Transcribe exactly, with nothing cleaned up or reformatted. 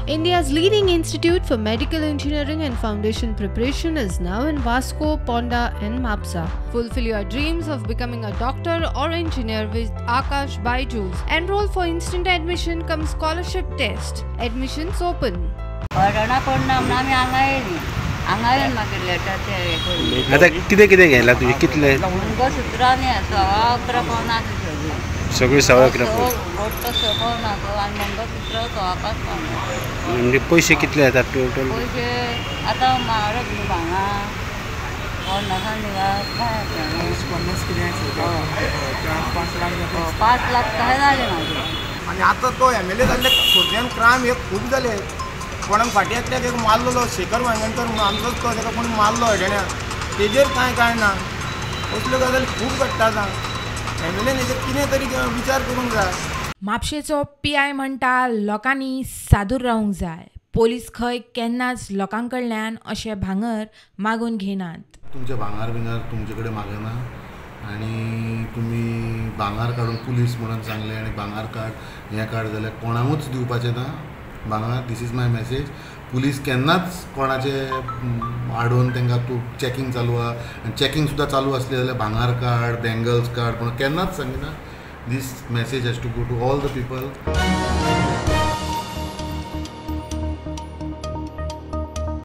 India's leading institute for medical engineering and foundation preparation is now in Vasco, Ponda and Mapsa. Fulfill your dreams of becoming a doctor or engineer with Akash Byju's. Enroll for instant admission cum scholarship test. Admissions open. आता किती किती घ्यायला तुझे कितले सगळे सवा अकरा म्हणजे पैसे कितले येतात टोटल पाच लाख काय झाले माझे आणि आता तो एम एल ए झाले सोजन क्राईम हे खूप झाले कोणाक फाटयातल्याक एक मारलेलो शेखर वांगणकर म्हणून आमचोच तो ताका कोण मारलो हेड्यान तेजेर कांय कांय ना असल्यो गजाली खूब घडटा आतां एम एल एन हेजेर कितें तरी विचार करूंक जाय. म्हापशेचो पी आय म्हणटा लोकांनी सादूर रावंक जाय. पोलीस खंय केन्नाच लोकां कडल्यान अशें भांगर मागून घेनात. तुमचे भांगार बिंगार तुमचे कडेन मागना आनी तुमी भांगार काडून पुलीस म्हणून सांगलें आनी भांगार काड हें काड जाल्यार कोणाकूच दिवपाचें ना भांगार. This is my message. Police केन्नाच कोणाचे आडोवन तांकां तूं चॅकींग चालू आहा आनी चॅकींग सुद्दां चालू आसलें जाल्यार भांगार काड बँगल्स काड पूण केन्नाच सांगिना. This message has to go to all the people.